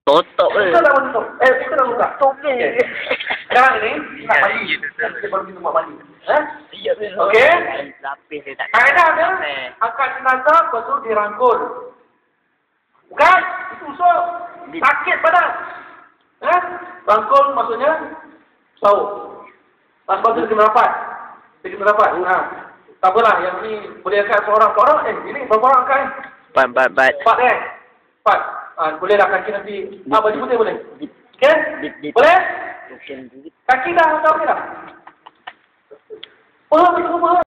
Tutup ke? Kita dah tutup. Kita dah buka. Okey. Sekarang ini, nak mandi. Kita baru kita buat mandi. Ya, Okey? Lapis dia tak. Kaedah dia, angkat jenazah, lepas tu dirangkul. Bukan? Itu usul. Sakit badan. Rangkul maksudnya, sauk. Lepas tu dia kena rapat. Dia kena rapat. Tak apalah, yang ni boleh angkat seorang. Ini berapa orang angkat ni? Empat. 4. Boleh lah kaki nanti. Baju putih boleh? Okey? Boleh? Kaki dah, macam okey dah? Betul.